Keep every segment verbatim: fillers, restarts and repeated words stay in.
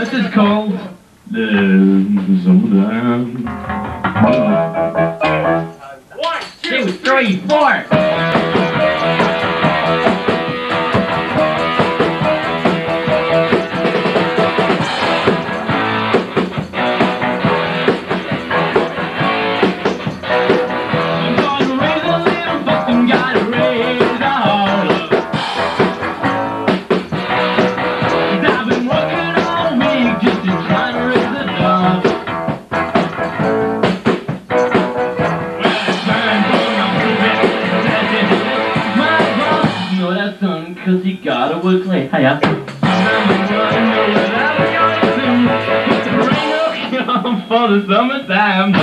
This is called the Summertime. One, two, three, four. Cause you gotta work late. Hiya. For the summertime.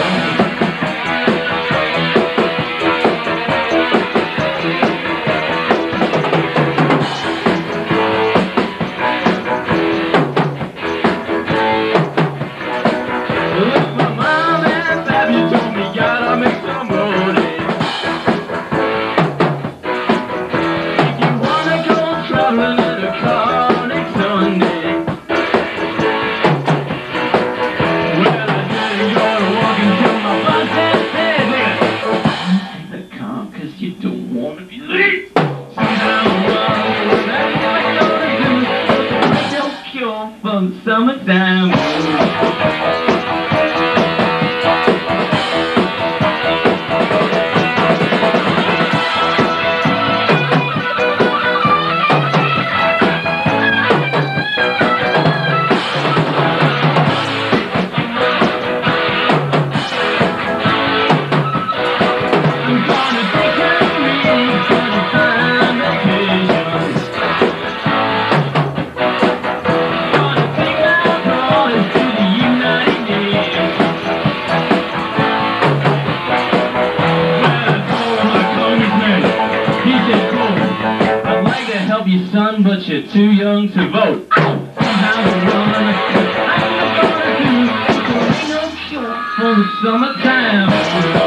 Look, my mom and dad, you told me gotta make some money. Traveling in a car next Sunday. Well, I didn't go to walk until my boss had said, take the car cause you don't want to be late. Sometimes that's what I gotta do. There's no cure for the summertime. You son, but you're too young to vote. Somehow to run, I'm gonna do. Ain't no cure for the summertime.